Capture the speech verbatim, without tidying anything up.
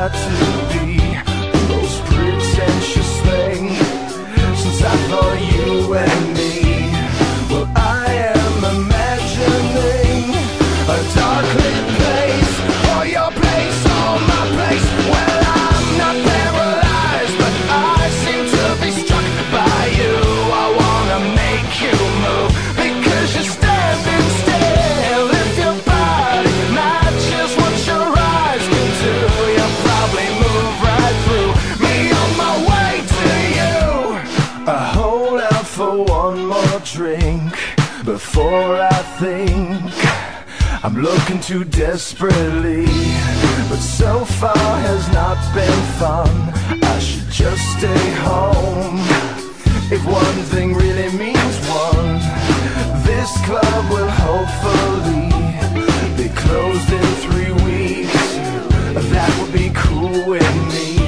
got to be the most pretentious thing since I thought you and me. Well, I am imagining a dark lit place, or your place, or my place. Well, I'm not paralyzed, but I seem to be struck by you. I wanna make you move because you're standing still. If your body matches what your eyes can do, you'll probably move right through me on my way to you. I hold out for one more drink before I think I'm looking too desperately, but so far has not been fun. I should just stay home. If one thing really means one, this club will hopefully be closed in three weeks. That would be cool with me.